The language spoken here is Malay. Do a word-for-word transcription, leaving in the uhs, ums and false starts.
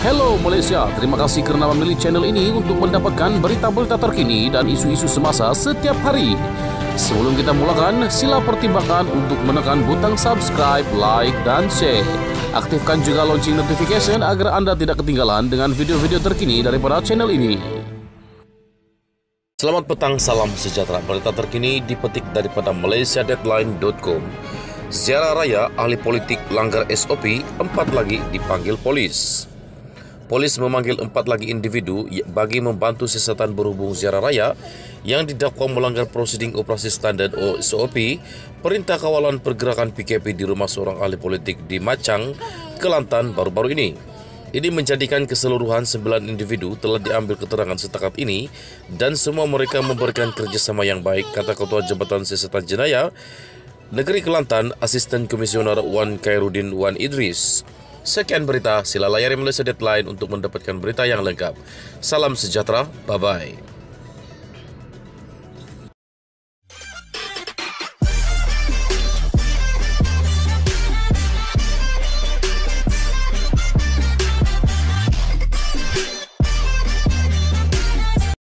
Hello Malaysia, terima kasih kerana memilih channel ini untuk mendapatkan berita-berita terkini dan isu-isu semasa setiap hari. Sebelum kita mulakan, sila pertimbangkan untuk menekan butang subscribe, like dan share. Aktifkan juga lonceng notification agar anda tidak ketinggalan dengan video-video terkini daripada channel ini. Selamat petang, salam sejahtera. Berita terkini dipetik daripada malaysia deadline dot com. Ziarah raya ahli politik langgar S O P, empat lagi dipanggil polis. Polis memanggil empat lagi individu bagi membantu siasatan berhubung ziarah raya yang didakwa melanggar prosedur operasi standard atau S O P, Perintah Kawalan Pergerakan P K P di rumah seorang ahli politik di Machang, Kelantan baru-baru ini. Ini menjadikan keseluruhan sembilan individu telah diambil keterangan setakat ini dan semua mereka memberikan kerjasama yang baik, kata Ketua Jabatan Siasatan Jenayah Negeri Kelantan, Asisten Komisioner Wan Khairuddin Wan Idris. Sekian berita, sila layari Malaysia Deadline untuk mendapatkan berita yang lengkap. Salam sejahtera, bye-bye.